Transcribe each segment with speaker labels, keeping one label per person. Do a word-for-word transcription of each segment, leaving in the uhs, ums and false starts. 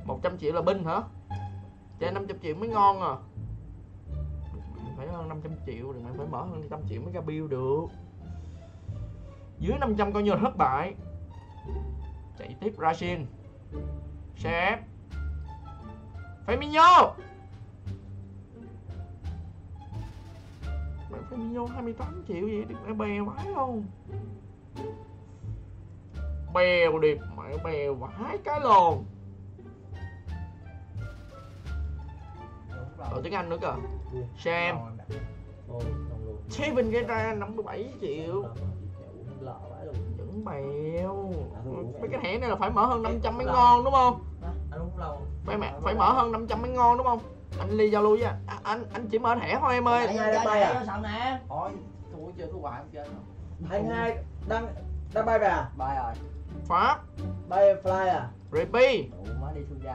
Speaker 1: một trăm triệu là binh hả? Chơi năm trăm triệu mới ngon à. Phải hơn năm trăm triệu thì mày phải mở hơn năm trăm triệu mới ra build được. Dưới năm trăm coi như là thất bại. Chạy tiếp Rashin. Sếp. Firmino. Mày Firmino hai mươi tám triệu vậy thì mày bèo vãi không? Bèo điệp mày bèo vãi cái lồn. Ở tiếng Anh nữa kìa. Sam. Steven cái ra năm mươi bảy triệu. Vẫn bèo. Mấy cái thẻ này là phải mở hơn năm trăm mới ngon đúng không? Phải mẹ phải mở hơn năm trăm mới ngon đúng không? Anh Ly giao lưu với anh. À, anh anh chỉ mở thẻ thôi em ơi.
Speaker 2: Anh hai đang bay à?
Speaker 3: Thôi, tôi chưa có hoài không chơi.
Speaker 2: Anh hai đang đang bay về à?
Speaker 3: Bay rồi.
Speaker 1: Pháp.
Speaker 2: Bay fly à?
Speaker 1: Repeat.
Speaker 3: Đủ má đi Suya.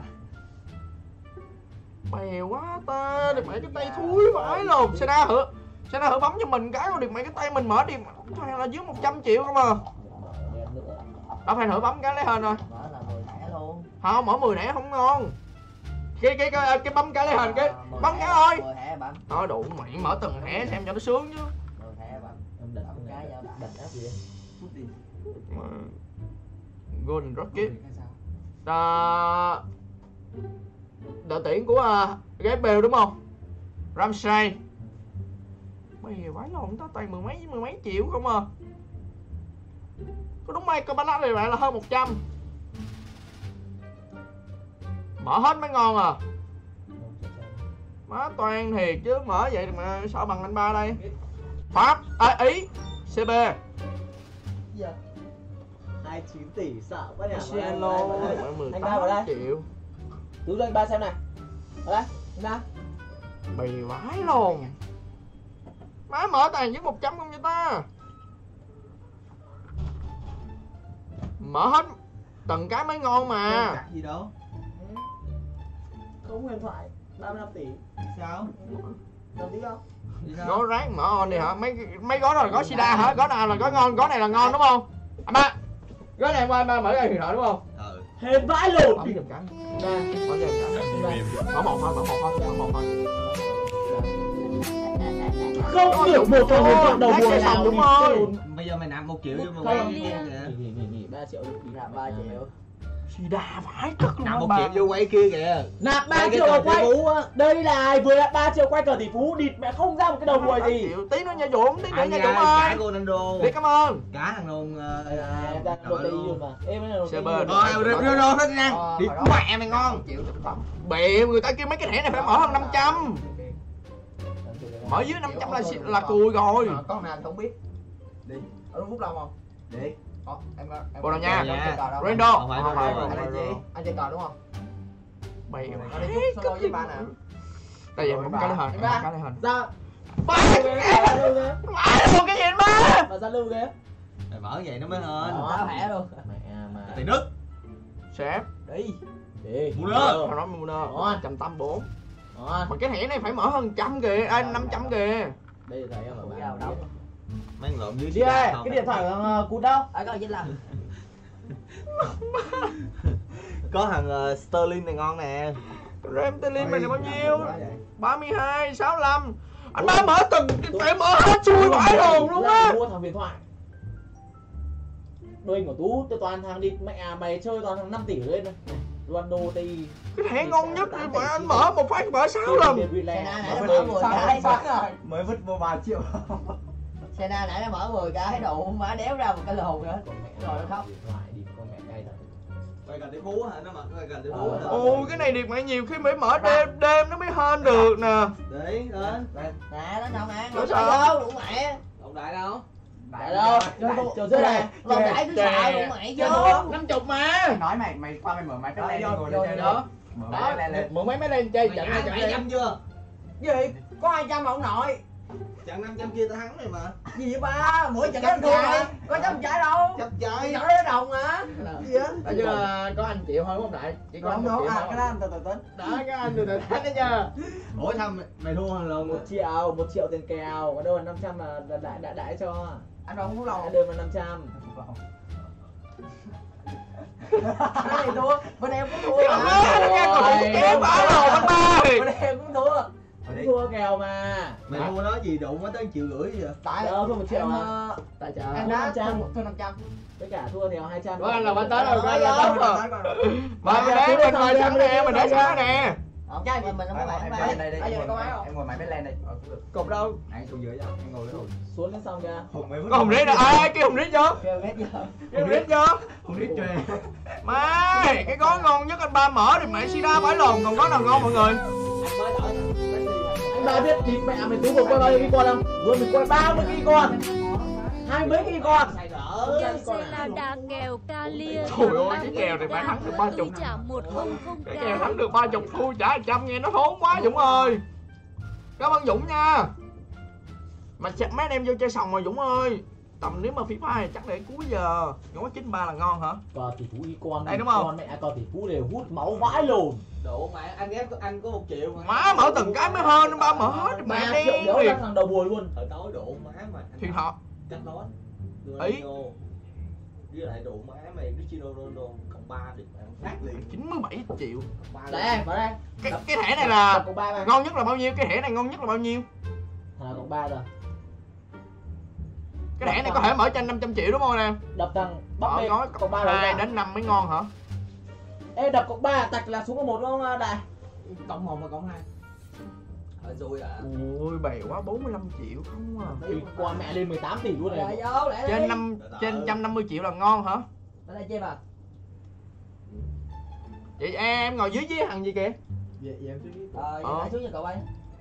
Speaker 1: Bèo quá ta, được mày cái tay thúi vãi luôn. Seda hử. Seda hử bấm cho mình cái rồi được mày cái tay mình mở đi. Toàn là dưới một trăm triệu không à. Đâu phải thử bấm cái lấy hên rồi.
Speaker 3: Mở là mười thẻ luôn.
Speaker 1: Không, mở mười thẻ không ngon. Cái cái cái, cái bấm cái lấy hình cái bấm cái thôi.
Speaker 3: mười thẻ bấm.
Speaker 1: Thôi đủ mày mở từng thẻ xem cho nó sướng chứ.
Speaker 3: mười thẻ bấm.
Speaker 2: Em định cái nhau định áp gì?
Speaker 3: Phút đi.
Speaker 1: Golden Rocket. À, đội tuyển của uh, Gabriel đúng không? Ramsey. Mày vãi lộn tao toàn mười mấy mười mấy triệu không à. Có đúng may coi balance này lại là hơn một trăm. Mở hết mới ngon à. Má toàn thiệt chứ mở vậy mà sao bằng anh ba đây. Pháp, à, Ý, xê bê.
Speaker 2: Dạ. hai mươi chín tỷ sợ quá nhỉ.
Speaker 1: Cielo mười tám triệu.
Speaker 2: Tú cho anh ba xem này. Ở đây, anh ba.
Speaker 1: Bì vãi luôn. Má mở toàn dưới một trăm không vậy ta. Mở hết từng cái mới ngon mà.
Speaker 3: Gì đâu.
Speaker 2: Không huyền thoại ba mươi lăm tỷ.
Speaker 3: Sao?
Speaker 2: Đồng tí không?
Speaker 1: Gói ráng mở on đi hả? Mấy mấy gói đó là gói sida hả? Gói nào là gói ngon, gói này là ngon đúng không? Anh ba. Gói này em ba mở ra huyền thoại đúng không?
Speaker 3: Ừ.
Speaker 2: Hên vãi lồn.
Speaker 1: Mở giùm cái. Mở giùm cái. Mở một thôi, mở một thôi, mở một thôi.
Speaker 2: Không hiểu một thằng huyền thoại đầu mùa
Speaker 1: nào đúng không?
Speaker 3: Bây giờ mày nạp một triệu cho mà quay kia kìa.
Speaker 2: Nghỉ nghỉ nghỉ ba triệu đi nạp ba triệu.
Speaker 1: Sida vãi cực luôn.
Speaker 3: Nạp một triệu vô quay kia kìa.
Speaker 2: Nạp ba triệu vào quay. Đây là vừa là ba triệu quay cờ tỷ phú, địt mẹ không ra một cái đầu đuôi gì.
Speaker 1: Tí nữa nha Dũng, tí nữa nha Dũng
Speaker 3: Cả
Speaker 1: ơi.
Speaker 3: Ronaldo.
Speaker 1: Đi cảm ơn.
Speaker 3: Cả thằng luôn.
Speaker 2: Em đang đồ đi mà. Em mới là đồ đi.
Speaker 3: Rồi, Ronaldo hết nha. Đi mẹ mày ngon.
Speaker 1: Bịa người ta kêu mấy cái thẻ này phải mở hơn năm trăm. Mở dưới năm trăm là là cùi rồi.
Speaker 3: Con nào không biết. Đi. Ở đúng Phúc Long không? Đi. Có, em em
Speaker 1: Bồ Đào Nha.
Speaker 3: Ronaldo.
Speaker 1: Không phải không phải.
Speaker 3: Anh chơi anh chơi cờ đúng không?
Speaker 1: Bịa
Speaker 3: Có đi chút solo với ba nè.
Speaker 1: Đây giờ bấm cái lên hình, cái lên hình.
Speaker 2: Ra.
Speaker 1: Ba một cái gì ba?
Speaker 2: Mà ra lưu kìa.
Speaker 3: Mày mở vậy nó mới hơn.
Speaker 2: Tao thẻ luôn. Mẹ mà.
Speaker 3: Tiền nước.
Speaker 1: Sếp.
Speaker 2: Đi. Đi.
Speaker 3: Mua nữa.
Speaker 1: Nó nói mua nữa. một trăm tám mươi tư.
Speaker 2: Đó.
Speaker 1: Mà cái thẻ này phải mở hơn trăm kìa, à, năm trăm kìa.
Speaker 2: Đây là thẻ mà bạn đâu.
Speaker 3: Mấy lộn dưới
Speaker 2: Đi ơi, cái điện thoại của Cút đâu?
Speaker 3: Ở có chín lần. Có thằng uh, Sterling này ngon nè.
Speaker 1: RAM Sterling này bao nhiêu? ba mươi hai, sáu mươi lăm. Anh ba mở từng phải mở hết chui vãi hồn luôn á.
Speaker 2: Mua thằng điện thoại. Đôi của Tú tôi toàn thằng đi mẹ mày chơi toàn thằng năm tỷ lên này. Ronaldo thì
Speaker 1: cái thẻ ngon nhất thì mà anh mở một phát mở sáu lần.
Speaker 3: Mới vứt vô ba triệu.
Speaker 4: Sena nãy nó mở mười cái đủ má đéo ra một cái lồn nữa. Rồi nó khóc.
Speaker 3: Quay gần tới phú hả? Nó mặc quay gần tới phú hả?
Speaker 1: Ồ cái này điệt mày nhiều khi mới mở đêm đêm nó mới hên được nè.
Speaker 3: Đấy, lên.
Speaker 4: Nè nó đâu nè,
Speaker 1: nó
Speaker 4: sao đủ mẹ.
Speaker 3: Ông đại đâu?
Speaker 4: Đại đâu? Chờ dưới này. Lòng đại cứ sợ đủ mẹ chứ.
Speaker 1: năm mươi mà.
Speaker 3: Nói mày mày qua mày mở máy cái lên ngồi lên
Speaker 1: đó.
Speaker 3: Đó,
Speaker 1: mượn mấy máy lên chơi trận
Speaker 3: này
Speaker 1: trận
Speaker 3: hai trăm chưa?
Speaker 4: Gì? Có hai trăm mà ông nội.
Speaker 3: Trận năm trăm kia tao thắng này mà.
Speaker 4: Gì vậy ba? Mỗi trận đánh thua mà. Có chấp trái đâu?
Speaker 3: Chấp trái.
Speaker 4: Nhỏ đấy đồng mà. Gì á?
Speaker 1: Ở chứ có anh chịu thôi không đại. Chỉ có anh chịu.
Speaker 4: À cái đó anh từ từ tính.
Speaker 1: Đó cái anh từ từ tính đấy chưa?
Speaker 3: Ủa sao mày, mày thua hàng lần
Speaker 2: một triệu, một triệu tiền kèo, ở đâu là năm trăm là đại đại đại cho.
Speaker 4: Anh không có lòng.
Speaker 2: Anh đưa mà năm trăm.
Speaker 4: Cái này thua, bên em có thua
Speaker 1: mà.
Speaker 2: cũng thua kèo mà.
Speaker 3: Mày mua nó gì đụng nó tới triệu rưỡi vậy?
Speaker 4: Tại
Speaker 2: Ờ, thua một triệu
Speaker 4: em,
Speaker 2: mà.
Speaker 4: ờ,
Speaker 3: Tại chợ.
Speaker 4: em
Speaker 2: Thua
Speaker 4: đã
Speaker 2: năm trăm.
Speaker 4: thua thua năm trăm.
Speaker 2: Tất cả thua theo hai trăm.
Speaker 1: Bữa anh là bánh tết rồi,
Speaker 4: Rồi,
Speaker 1: bữa anh là
Speaker 4: rồi.
Speaker 1: tết rồi. Mà mình để mình ngồi sẵn nè, mình để sẵn nè.
Speaker 4: Không chơi mình mình không có bạn
Speaker 3: Em
Speaker 4: mà.
Speaker 3: ngồi đây đi.
Speaker 4: Bây giờ
Speaker 3: Em
Speaker 4: có
Speaker 3: ngồi-
Speaker 4: máy không?
Speaker 3: Em ngồi mày mới lên đi. Ờ, cũng được.
Speaker 1: Cục đâu?
Speaker 3: Nãy xuống dưới cho. Em ngồi luôn.
Speaker 2: Xuống đến xong kìa.
Speaker 3: Hùng mày
Speaker 1: Có hùng rít rồi, ai kêu hùng rít chưa?
Speaker 4: Kêu hết giờ.
Speaker 1: Kêu hùng rít chưa?
Speaker 3: Hùng rít cho em.
Speaker 1: Má, cái gói ngon nhất anh ba mở thì mẹ sida phải lồn, còn gói nào ngon mọi người?
Speaker 2: Anh mới đợi. Anh ba biết thịt mẹ mình tú vừa quay bao nhiêu cái con không? Vừa mình quay ba mươi cái con. Hai mấy cái con.
Speaker 5: Kèo xe là đà kèo Calia.
Speaker 1: Trời ơi, cái kèo này phải thắng được ba chục.
Speaker 5: Trả một không không
Speaker 1: Cái kèo thắng được ba chục thua trả một trăm nghe nó thốn quá Dũng ơi. Cảm ơn Dũng nha. Mà chắc mấy anh em vô chơi sòng rồi Dũng ơi. Tầm nếu mà FIFA thì chắc để cuối giờ. Gói chín ba là ngon hả?
Speaker 2: Cờ tỷ phú đi con.
Speaker 1: Đây đúng không?
Speaker 2: Con mẹ cờ tỷ phú đều hút máu vãi lồn.
Speaker 3: Đủ mà anh ghép anh có một triệu mà.
Speaker 1: Má mở từng cái mới hơn, ba mở hết
Speaker 2: ba
Speaker 1: mẹ
Speaker 2: triệu
Speaker 1: đen
Speaker 2: đéo
Speaker 1: thiệt.
Speaker 2: ra thằng đầu bùi luôn.
Speaker 3: Thời tối đủ má mà.
Speaker 1: Thì họ
Speaker 3: Cách đó.
Speaker 1: Ý.
Speaker 3: Với lại đủ má mày Cristiano Ronaldo cộng ba được bạn phát liền.
Speaker 1: chín mươi bảy triệu.
Speaker 2: Đây, vào đây.
Speaker 1: Cái cái thẻ này là
Speaker 2: cộng ba mà.
Speaker 1: ngon nhất là bao nhiêu? Cái thẻ này ngon nhất là bao nhiêu?
Speaker 2: Thằng nào cộng ba rồi.
Speaker 1: Cái thẻ này có thể mở cho anh năm trăm triệu đúng không anh em?
Speaker 2: Đập thằng bắp
Speaker 1: Mở
Speaker 2: bê
Speaker 1: gói
Speaker 2: cộng ba rồi.
Speaker 1: hai đến năm mới ngon hả?
Speaker 2: Ê đập cộng ba tạch là xuống có một đúng không Đại?
Speaker 3: Cộng một mà cộng hai. Hơi xui à.
Speaker 1: Ui bèo quá, bốn mươi lăm triệu không à.
Speaker 2: Thì qua mẹ lên mười tám tỷ luôn
Speaker 4: Rồi
Speaker 2: này.
Speaker 4: vô lại
Speaker 1: Trên
Speaker 4: đi.
Speaker 1: năm trên một trăm năm mươi triệu là ngon hả?
Speaker 4: Đây là chơi mà.
Speaker 1: Vậy em ngồi dưới với thằng gì kìa?
Speaker 3: Vậy vậy em xuống.
Speaker 4: Ờ,
Speaker 1: Ờ.
Speaker 4: vậy xuống cho cậu bay.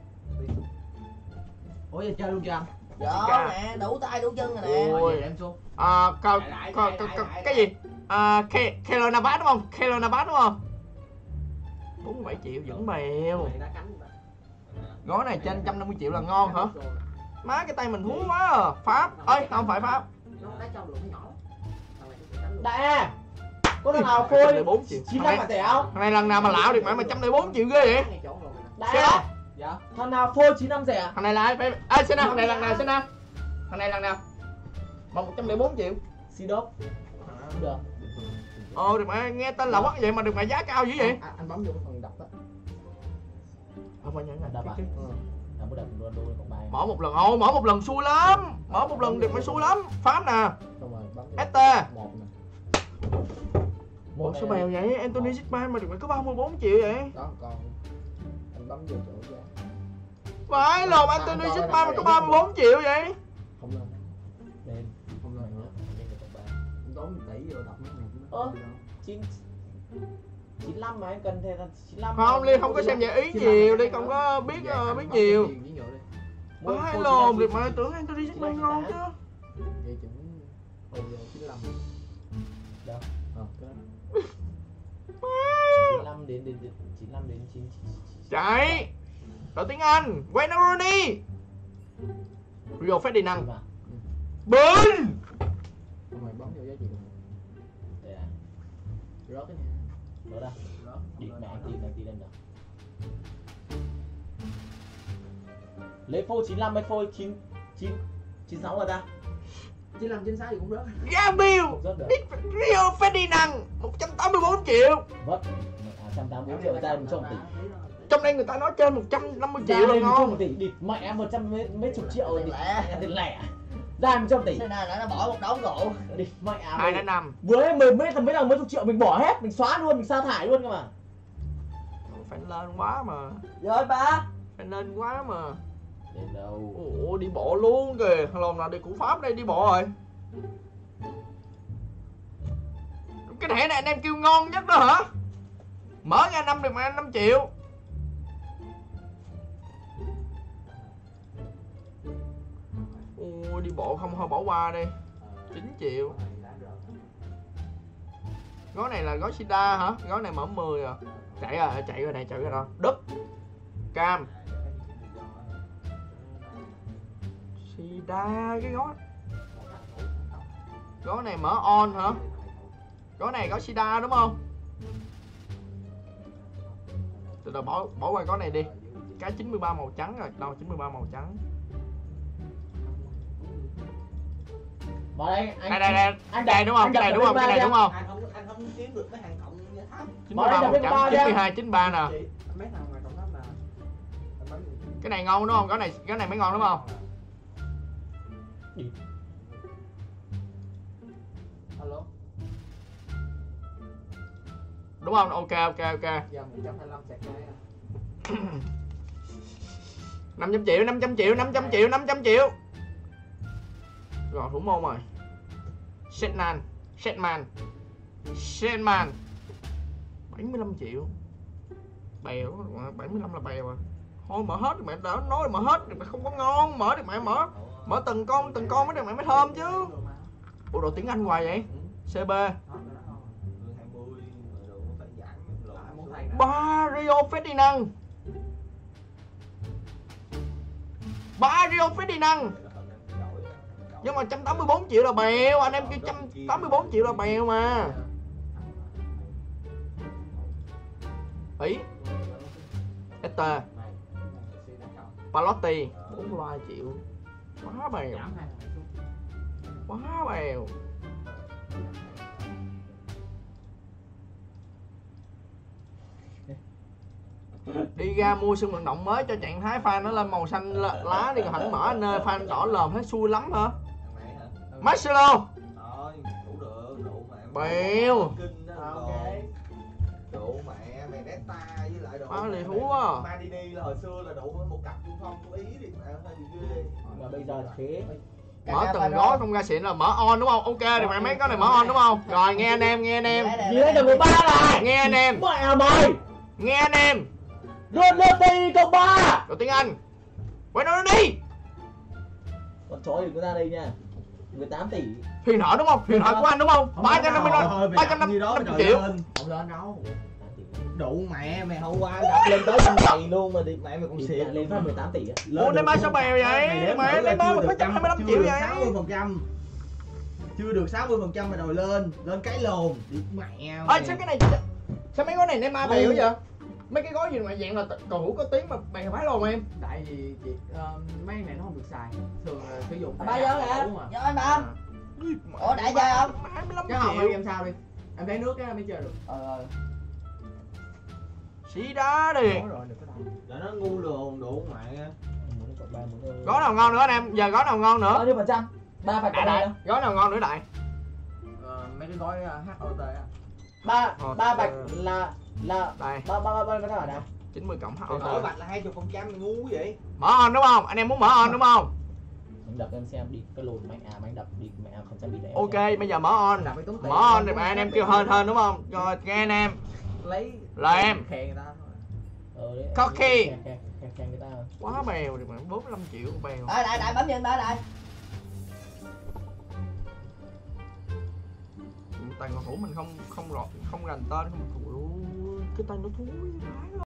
Speaker 3: Ủa vậy chơi luôn chưa anh?
Speaker 4: Đó
Speaker 1: Ca.
Speaker 4: nè, đủ tay đủ chân rồi nè.
Speaker 1: Ôi.
Speaker 3: Vậy em xuống.
Speaker 1: À, co,
Speaker 3: Đại, đại,
Speaker 1: co,
Speaker 3: đại,
Speaker 1: co,
Speaker 3: đại,
Speaker 1: co,
Speaker 3: đại,
Speaker 1: cái
Speaker 3: đại.
Speaker 1: gì? À, Ke- Keylor Navas đúng không? Keylor Navas đúng không? bốn mươi bảy triệu vẫn bèo.
Speaker 3: Mày đá cánh mà.
Speaker 1: Gói này trên một trăm năm mươi triệu là ngon hả? Má cái tay mình thú quá à. Pháp. Ơi, không phải Pháp.
Speaker 3: Nó đá trong được nó nhỏ. Thằng này cũng cánh luôn.
Speaker 2: Đại có thằng nào
Speaker 1: một trăm lẻ
Speaker 2: phôi
Speaker 1: bốn triệu.
Speaker 2: chín
Speaker 1: Thằng
Speaker 2: năm
Speaker 1: này,
Speaker 2: mà thẻ không?
Speaker 1: thằng này lần nào mà lão được mẹ mà một trăm lẻ bốn triệu ghê vậy?
Speaker 3: Ngay chỗ rồi mày.
Speaker 1: Cái
Speaker 2: Đại
Speaker 1: đó.
Speaker 3: Dạ.
Speaker 2: thằng nào phôi chín năm rẻ?
Speaker 1: Thằng này là ai? Phải... À, xin nào, thằng này lần nào xin nào? Thằng này lần nào? Mà một trăm lẻ bốn triệu.
Speaker 2: Xì đốc. Được.
Speaker 1: Ồ, được mẹ nghe tên là quá vậy mà được mẹ giá cao dữ vậy?
Speaker 3: À, anh bấm vô cái phần đập á.
Speaker 1: Không phải nhớ là
Speaker 2: Đập à? Thằng mới đập luôn đôi cộng ba.
Speaker 1: mở một lần, ồ mở một lần xui lắm, mở một lần được mày xui lắm. Pháp nè,
Speaker 3: Xong rồi bấm vô.
Speaker 1: ét tê.
Speaker 3: Một nè.
Speaker 1: Ủa sao bèo vậy? Anthony Griezmann mà được mày có ba mươi bốn triệu vậy?
Speaker 3: Đó còn anh bấm vô chỗ giá.
Speaker 1: Phải lồn Anthony Griezmann mà có ba mươi bốn triệu vậy?
Speaker 3: Không lên.
Speaker 2: Lên.
Speaker 3: Không lên nữa.
Speaker 2: Lên được cộng ba.
Speaker 3: Anh tốn một tỷ vô đập mấy này.
Speaker 2: Ơ. chín chín lăm mà em cần thêm là chín lăm.
Speaker 1: Không, Ly không có xem giải ý nhiều, Ly không có biết uh, biết nhiều. Phải lồn được mày tưởng Anthony Griezmann ngon chứ.
Speaker 3: Vậy chừng bây giờ chín mươi lăm.
Speaker 2: Đâu?
Speaker 3: Ờ, cái đó.
Speaker 2: chín lăm đến đến đến chín lăm đến chín.
Speaker 1: Chạy. Đội tiếng Anh, Wayne Rooney. Rio Ferdinand. Bình.
Speaker 3: Xong rồi bấm vô giá trị của mình.
Speaker 2: Đây à.
Speaker 3: Rớt cái nha.
Speaker 2: Đó đây.
Speaker 3: Rớt.
Speaker 2: Địt mẹ anh tìm anh tìm lên rồi. Lấy phôi chín lăm hay phôi chín chín chín sáu rồi ta?
Speaker 3: chín mươi lăm chín mươi sáu thì cũng rớt.
Speaker 1: Gabriel.
Speaker 2: Rất được.
Speaker 1: Rio Ferdinand một trăm tám mươi bốn triệu.
Speaker 2: Vất. À, một trăm tám mươi bốn triệu ra một trăm tỷ.
Speaker 1: Trong đây người ta nói trên một trăm năm mươi triệu
Speaker 2: Ra
Speaker 1: là
Speaker 2: lên một
Speaker 1: ngon.
Speaker 2: trăm tỷ, địt mẹ một trăm mấy mấy chục triệu rồi.
Speaker 4: Tiền lẻ.
Speaker 2: Tiền lẻ. Ra một trăm tỷ.
Speaker 4: Thế nào nó bỏ một đống rượu.
Speaker 2: Địt mẹ.
Speaker 1: Hai đến năm.
Speaker 2: Vừa ấy mười mấy thằng mấy thằng mấy chục triệu mình bỏ hết, mình xóa luôn, mình sa thải luôn cơ mà.
Speaker 1: Phải lên quá mà.
Speaker 4: Rồi ba.
Speaker 1: Phải lên quá mà.
Speaker 2: Đến đâu?
Speaker 1: Ủa đi bộ luôn kìa. Thằng lồn nào đi củ Pháp đây đi bộ rồi. Cái thẻ này anh em kêu ngon nhất đó hả? Mở ra năm được mà năm triệu. Ui đi bộ không thôi bỏ qua đi. chín triệu. Gói này là gói sida hả? Gói này mở mười à. Chạy rồi, chạy rồi này, chạy rồi đó. Đức. Cam. Sida cái gói. Gói này mở on hả? Gói này gói sida đúng không? Từ từ bỏ bỏ qua gói này đi. Cái chín mươi ba màu trắng rồi, đâu chín mươi ba màu trắng.
Speaker 2: Vào đây anh.
Speaker 1: Đây đây đây,
Speaker 2: anh
Speaker 1: đây đúng không? Cái này đúng không? Cái này đúng không?
Speaker 3: Anh không anh không kiếm được mấy hàng cộng như thấp.
Speaker 1: chín mươi ba màu trắng, chín mươi hai chín mươi ba nè.
Speaker 3: Mấy thằng mà cộng thấp là anh bấm
Speaker 1: Cái này ngon đúng không? Cái này cái này mới ngon đúng không?
Speaker 2: Đi.
Speaker 3: Alo.
Speaker 1: Đúng không? Ok ok ok.
Speaker 3: Giờ một trăm hai mươi lăm sạc cái à.
Speaker 1: năm trăm triệu, năm trăm triệu, năm trăm triệu, năm trăm triệu. Rồi thủ môn rồi. Setman, Setman. Setman. bảy mươi lăm triệu. Bèo, bảy mươi lăm là bèo à. Thôi mở hết mẹ đỡ nói mở hết thì mẹ không có ngon, mở thì mẹ mở. Mở từng con từng con mới được mẹ mới thơm chứ. Ủa đồ tiếng Anh hoài vậy? xê bê. Barrio Ferdinand. Barrio Ferdinand. Nhưng mà một trăm tám mươi bốn triệu là bèo, anh em kêu một trăm tám mươi bốn triệu là bèo mà. Ý. Ete. Palotti bốn mươi ba triệu. Quá bèo. Quá bèo. Đi ra mua sân vận động mới cho trạng thái fan nó lên màu xanh lá đi, còn hẳn mở anh ơi, fan đỏ lòm thấy xui lắm hả? Marcelo. Bèo.
Speaker 3: Đủ mẹ mày Nesta với lại đồ.
Speaker 1: Quá lì thú à.
Speaker 3: Madini là hồi xưa là đủ một cặp trung phong của Ý thì mẹ hơi bị ghê.
Speaker 2: Mà bây giờ thế.
Speaker 1: Mở từng gói không ra xịn là mở on đúng không? Ok thì mẹ mấy cái này mở on đúng không? Rồi nghe anh em, nghe anh em.
Speaker 2: Gì đấy đồng ba này.
Speaker 1: Nghe anh em.
Speaker 2: Mẹ mày.
Speaker 1: Nghe anh em.
Speaker 2: Ronaldo cộng ba.
Speaker 1: Đồ tiếng Anh. Quay nó đi.
Speaker 2: Con chó đừng có ra đây nha. mười tám tỷ.
Speaker 1: Thuyền nợ đúng không? Thuyền nợ của anh đúng không? ba trăm năm mươi đô, ba trăm năm mươi triệu.
Speaker 3: Không lên đâu. Đủ mẹ mày hôm qua
Speaker 2: Đập lên tới trăm tỷ luôn mà thì
Speaker 3: mẹ mày cũng
Speaker 2: thì
Speaker 3: xịn
Speaker 2: lên phát mười tám tỷ á.
Speaker 1: Ủa Neymar sao bèo vậy? Mẹ Neymar mà có một trăm hai mươi lăm triệu vậy?
Speaker 3: sáu mươi phần trăm. Chưa được sáu mươi phần trăm mà đòi lên, lên cái lồn. Mẹ.
Speaker 1: Ơ sao cái này sao mấy gói này Neymar bèo vậy? Mấy cái gói gì mà dạng là cầu thủ có tiếng mà bèo phải luôn em.
Speaker 3: Tại vì chị uh, mấy này nó không được xài. Thường uh, sử dụng
Speaker 4: Ba giờ nè. Giờ anh ba. Ủa đại chơi không?
Speaker 1: hai mươi lăm
Speaker 3: cái không
Speaker 1: triệu.
Speaker 3: em sao đi. Em lấy nước á mới chơi được.
Speaker 4: Ờ.
Speaker 1: Xí đá đi.
Speaker 3: Để nó ngu lồn đủ mẹ.
Speaker 1: Gói nào ngon nữa anh em? Giờ gói nào ngon nữa?
Speaker 2: Bao nhiêu phần trăm? ba phần
Speaker 1: Đại
Speaker 2: trăm
Speaker 1: đại. Gói nào ngon nữa đại?
Speaker 3: Ờ, mấy cái gói hát o tê á.
Speaker 2: ba
Speaker 1: Ờ,
Speaker 2: ba bạch
Speaker 1: ờ.
Speaker 2: là là
Speaker 1: Đây,
Speaker 2: ba ba ba ba cái nào nè.
Speaker 1: chín mươi cộng
Speaker 3: Gói
Speaker 1: H.
Speaker 3: bạch là hai mươi phần trăm mày ngu vậy.
Speaker 1: Mở on đúng không? Anh em muốn mở on đúng không?
Speaker 2: Anh đập em xem đi cái lồn mạnh à, anh đập đi mẹ phần trăm bị đẻ.
Speaker 1: Ok, bây giờ mở on. Mở on thì anh em kêu hên hên đúng không? Rồi nghe anh em.
Speaker 3: Lấy
Speaker 1: Là em.
Speaker 3: khè người ta thôi.
Speaker 2: Ờ đấy.
Speaker 1: Cocky.
Speaker 2: Khen khen khen người ta.
Speaker 1: Quá bèo thì mà bốn mươi lăm triệu bèo.
Speaker 4: Đại đại đại bấm nhìn ba đại.
Speaker 1: Tài cầu thủ mình không không lọt không rành tên không. Ui, cái tay nó thúi.